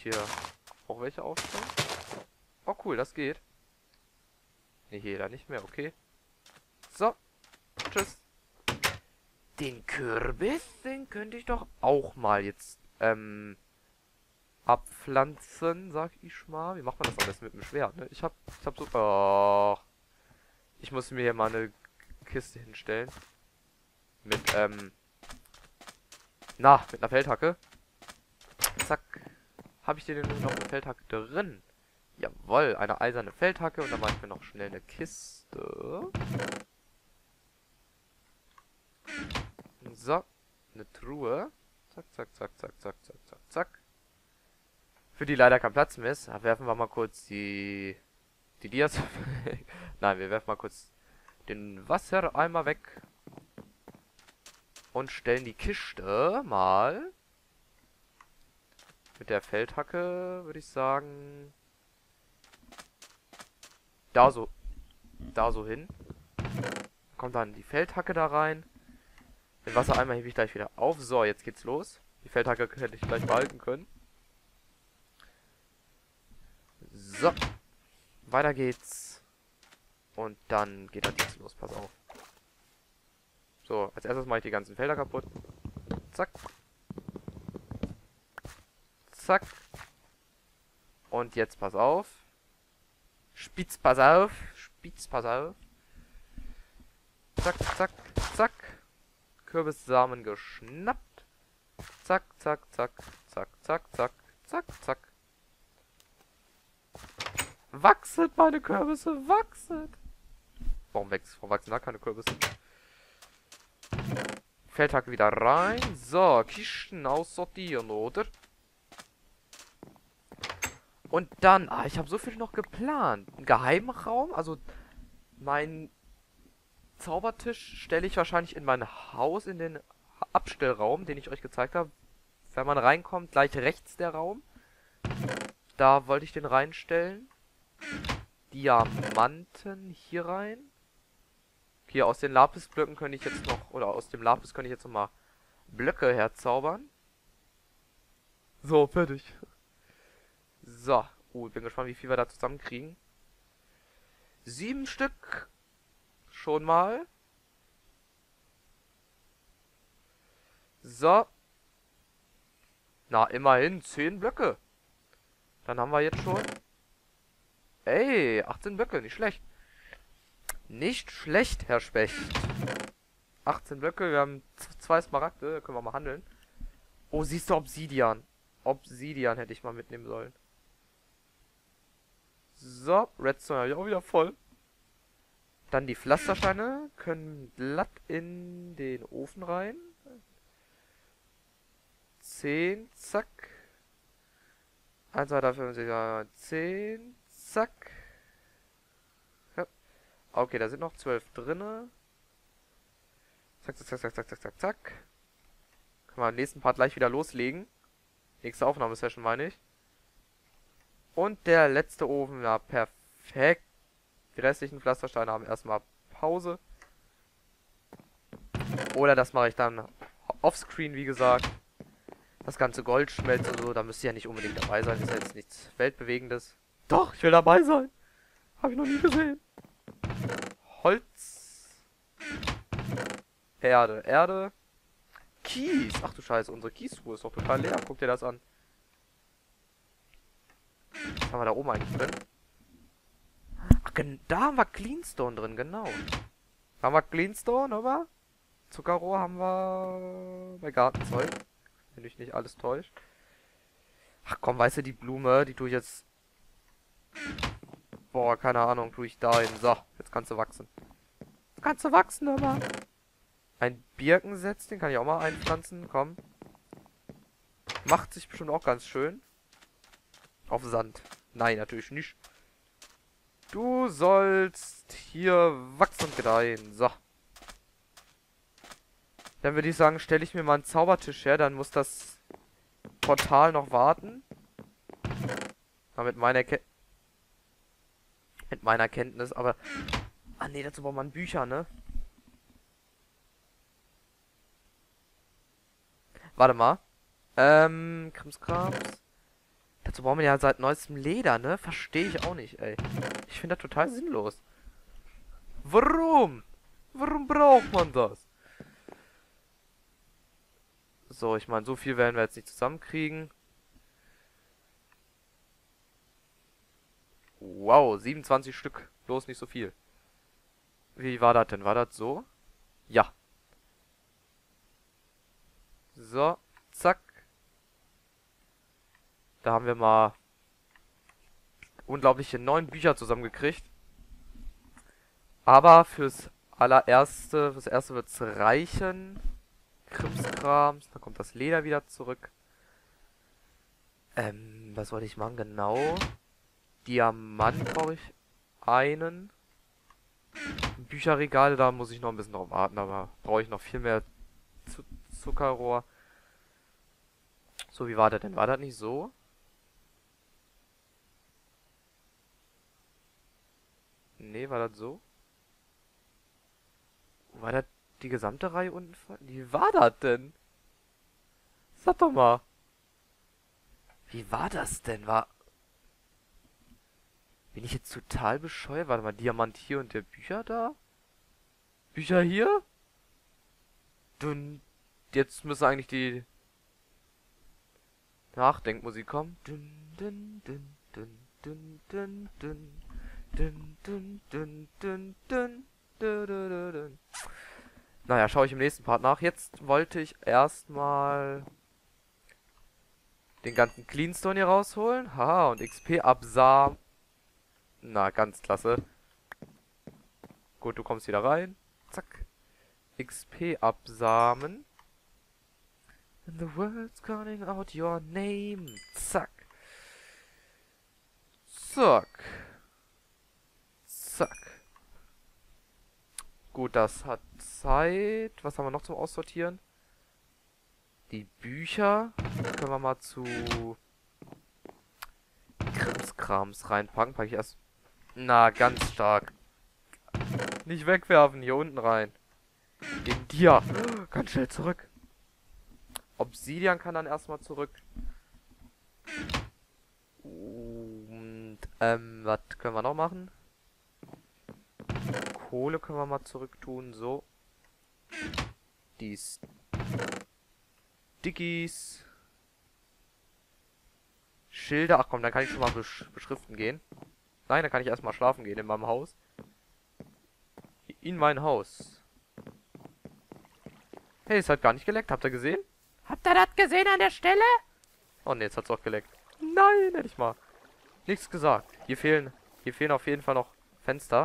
hier auch welche aufstellen? Oh cool, das geht. Ne, hier da nicht mehr, okay. So, tschüss. Den Kürbis, den könnte ich doch auch mal jetzt, abpflanzen, sag ich mal. Wie macht man das am besten mit dem Schwert, ne? Ich hab so, oh, ich muss mir hier mal eine Kiste hinstellen. Mit, mit einer Feldhacke. Zack. Habe ich hier denn noch eine Feldhacke drin? Jawohl, eine eiserne Feldhacke. Und dann mache ich mir noch schnell eine Kiste. So. Eine Truhe. Zack, zack, zack, zack, zack, zack, zack, zack. Für die leider kein Platz mehr ist, werfen wir mal kurz die Dias. Nein, wir werfen mal kurz den Wassereimer weg. Und stellen die Kiste mal mit der Feldhacke, würde ich sagen, da so hin. Kommt dann die Feldhacke da rein. Den Wassereimer hebe ich gleich wieder auf. So, jetzt geht's los. Die Feldhacke hätte ich gleich behalten können. So. Weiter geht's. Und dann geht das jetzt los. Pass auf. So, als erstes mache ich die ganzen Felder kaputt. Zack. Zack. Und jetzt pass auf. Spitz, pass auf. Spitz, pass auf. Zack, zack, zack. Kürbissamen geschnappt. Zack, zack, zack, zack, zack, zack, zack, zack. Wachset, meine Kürbisse, wachset. Warum wachsen da keine Kürbisse? Feldhacke wieder rein. So, Kisten aussortieren, oder? Und dann, ich habe so viel noch geplant. Ein Geheimraum, also mein Zaubertisch stelle ich wahrscheinlich in mein Haus, in den Abstellraum, den ich euch gezeigt habe. Wenn man reinkommt, gleich rechts der Raum. Da wollte ich den reinstellen. Diamanten hier rein. Hier aus den Lapisblöcken könnte ich jetzt noch, oder aus dem Lapis könnte ich jetzt noch mal Blöcke herzaubern. So, fertig. So, ich bin gespannt, wie viel wir da zusammenkriegen. 7 Stück. Schon mal. So. Na, immerhin 10 Blöcke. Dann haben wir jetzt schon... Ey, 18 Blöcke, nicht schlecht. Nicht schlecht, Herr Specht. 18 Blöcke, wir haben 2 Smaragde, können wir mal handeln. Oh, siehst du, Obsidian. Obsidian hätte ich mal mitnehmen sollen. So, Redstone habe ich auch wieder voll. Dann die Pflastersteine können glatt in den Ofen rein. 10, zack. 1, 2, 3, 4, 5, 6, 7, 10, zack. Ja. Okay, da sind noch 12 drinne. Zack, zack, zack, zack, zack, zack, zack, zack. Können wir im nächsten Part gleich wieder loslegen. Nächste Aufnahmesession, meine ich. Und der letzte Ofen, ja, perfekt. Die restlichen Pflastersteine haben erstmal Pause. Oder das mache ich dann offscreen, wie gesagt. Das ganze Gold schmelzt und so, da müsst ihr ja nicht unbedingt dabei sein. Ist ja jetzt nichts Weltbewegendes. Doch, ich will dabei sein. Habe ich noch nie gesehen. Holz. Erde, Erde. Kies. Ach du Scheiße, unsere Kiesruhe ist doch total leer. Guck dir das an. Was haben wir da oben eigentlich drin? Ach, da haben wir Cleanstone drin, genau. Da haben wir Cleanstone, aber Zuckerrohr haben wir bei Gartenzeug. Wenn mich nicht alles täuscht. Ach komm, weißt du, die Blume, die tue ich jetzt... Boah, keine Ahnung, tue ich da hin. So, jetzt kannst du wachsen. Jetzt kannst du wachsen, aber... Ein Birkensetz, den kann ich auch mal einpflanzen, komm. Macht sich bestimmt auch ganz schön. Auf Sand. Nein, natürlich nicht. Du sollst hier wachsen und gedeihen. So. Dann würde ich sagen, stelle ich mir mal einen Zaubertisch her. Dann muss das Portal noch warten. Aber mit meiner Kenntnis, aber... Ah nee, dazu braucht man Bücher, ne? Warte mal. Krimskrams. Dazu brauchen wir ja seit neuestem Leder, ne? Verstehe ich auch nicht, ey. Ich finde das total sinnlos. Warum? Warum braucht man das? So, ich meine, so viel werden wir jetzt nicht zusammenkriegen. Wow, 27 Stück. Bloß nicht so viel. Wie war das denn? War das so? Ja. So, zack. Da haben wir mal unglaubliche 9 Bücher zusammengekriegt. Aber fürs erste wird's reichen. Krimskrams, dann kommt das Leder wieder zurück. Was wollte ich machen? Genau. Diamant brauche ich einen. Bücherregale, da muss ich noch ein bisschen drauf warten, aber brauche ich noch viel mehr Zuckerrohr. So, wie war das denn? War das nicht so? Nee, war das so? War das die gesamte Reihe unten? Wie war das denn? Sag doch mal. Wie war das denn? Bin ich jetzt total bescheuert? Warte mal, Diamant hier und der Bücher da? Bücher hier? Dun. Jetzt müsste eigentlich die Nachdenkmusik kommen. Dun, dun, dun, dun, dun, dun, dun. Dun, dun, dun, dun, dun, dun, dun, dun, dun. Naja, schaue ich im nächsten Part nach. Jetzt wollte ich erstmal den ganzen Cleanstone hier rausholen. Haha, und XP absamen. Na, ganz klasse. Gut, du kommst wieder rein. Zack. XP absamen. And the world's calling out your name. Zack. Zack. Zack. Gut, das hat Zeit. Was haben wir noch zum Aussortieren? Die Bücher. Können wir mal zu Krimskrams reinpacken. Packe ich erst. Na, ganz stark. Nicht wegwerfen, hier unten rein. In dir. Ganz schnell zurück. Obsidian kann dann erstmal zurück. Und, was können wir noch machen? Kohle können wir mal zurück tun, so. Die Stickies. Schilder. Ach komm, dann kann ich schon mal beschriften gehen. Nein, dann kann ich erstmal schlafen gehen in meinem Haus. In mein Haus. Hey, es hat gar nicht geleckt. Habt ihr gesehen? Habt ihr das gesehen an der Stelle? Oh ne, jetzt hat's auch geleckt. Nein, hätte ich mal. Nichts gesagt. Hier fehlen auf jeden Fall noch Fenster.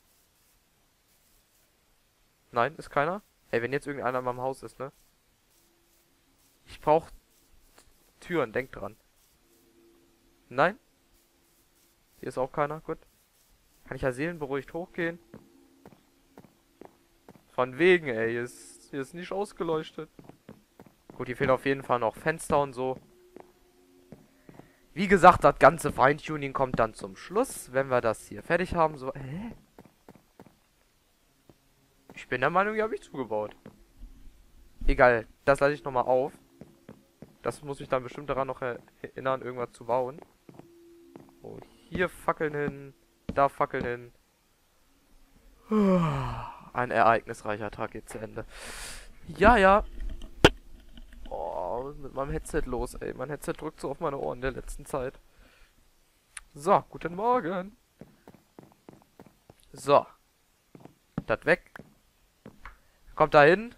Nein, ist keiner. Ey, wenn jetzt irgendeiner in meinem Haus ist, ne? Ich brauche Türen, denkt dran. Nein? Hier ist auch keiner, gut. Kann ich ja seelenberuhigt hochgehen? Von wegen, ey, hier ist nicht ausgeleuchtet. Gut, hier fehlen auf jeden Fall noch Fenster und so. Wie gesagt, das ganze Feintuning kommt dann zum Schluss, wenn wir das hier fertig haben. So, hä? Ich bin der Meinung, hier habe ich zugebaut. Egal, das lasse ich nochmal auf. Das muss ich dann bestimmt daran noch erinnern, irgendwas zu bauen. So, hier Fackeln hin, da Fackeln hin. Ein ereignisreicher Tag geht zu Ende. Ja, ja. Oh, was ist mit meinem Headset los, ey? Mein Headset drückt so auf meine Ohren in der letzten Zeit. So, guten Morgen. So. Das weg. Kommt da hin.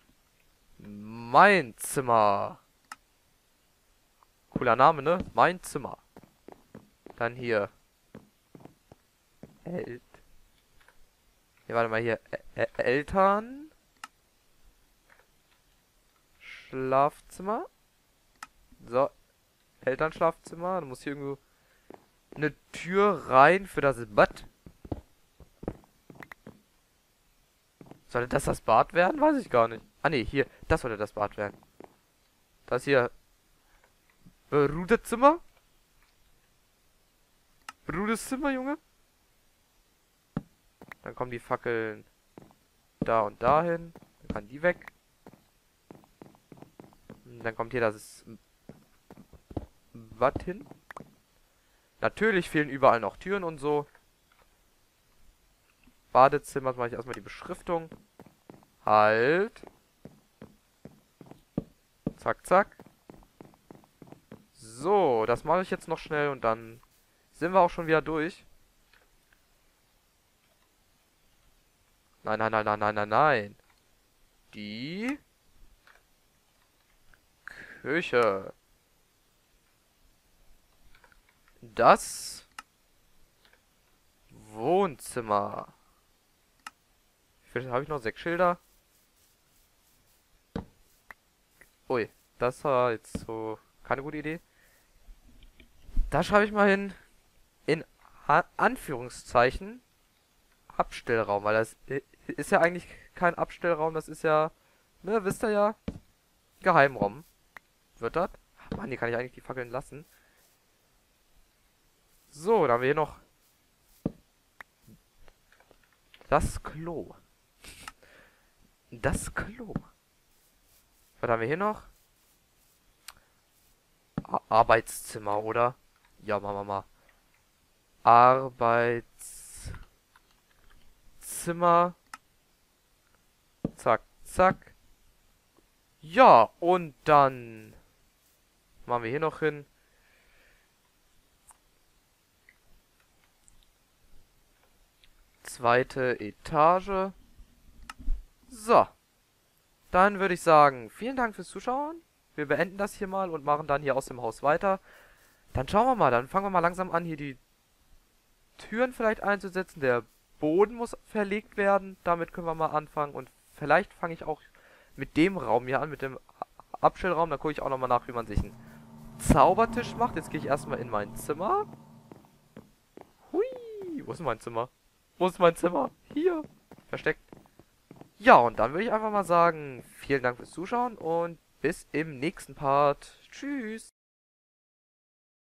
Mein Zimmer. Cooler Name, ne? Mein Zimmer. Dann hier. Hier, warte mal hier. Eltern. Schlafzimmer. So. Elternschlafzimmer. Da muss hier irgendwo eine Tür rein für das Bad. Sollte das Bad werden? Weiß ich gar nicht. Ah ne, hier. Das sollte das Bad werden. Das hier. Bruderzimmer. Brudeszimmer, Junge. Dann kommen die Fackeln da und dahin. Dann kann die weg. Und dann kommt hier das Bad hin. Natürlich fehlen überall noch Türen und so. Badezimmer, mache ich erstmal die Beschriftung. Halt. Zack, zack. So, das mache ich jetzt noch schnell und dann sind wir auch schon wieder durch. Nein, nein, nein, nein, nein, nein, nein. Die Küche. Das Wohnzimmer. Wie viel habe ich noch? 6 Schilder. Ui, das war jetzt so keine gute Idee. Da schreibe ich mal hin, in Anführungszeichen, Abstellraum, weil das ist ja eigentlich kein Abstellraum, das ist ja, ne, wisst ihr ja, Geheimraum. Wird das? Mann, hier kann ich eigentlich die Fackeln lassen. So, dann haben wir hier noch das Klo. Das Klo. Was haben wir hier noch? Arbeitszimmer, oder? Ja, machen wir mal. Arbeitszimmer. Zack, zack. Ja, und dann machen wir hier noch hin. Zweite Etage. So. Dann würde ich sagen, vielen Dank fürs Zuschauen. Wir beenden das hier mal und machen dann hier aus dem Haus weiter. Dann schauen wir mal, dann fangen wir mal langsam an, hier die Türen vielleicht einzusetzen. Der Boden muss verlegt werden. Damit können wir mal anfangen. Und vielleicht fange ich auch mit dem Raum hier an, mit dem Abstellraum. Da gucke ich auch nochmal nach, wie man sich einen Zaubertisch macht. Jetzt gehe ich erstmal in mein Zimmer. Hui, wo ist mein Zimmer? Wo ist mein Zimmer? Hier, versteckt. Ja, und dann würde ich einfach mal sagen, vielen Dank fürs Zuschauen und bis im nächsten Part. Tschüss.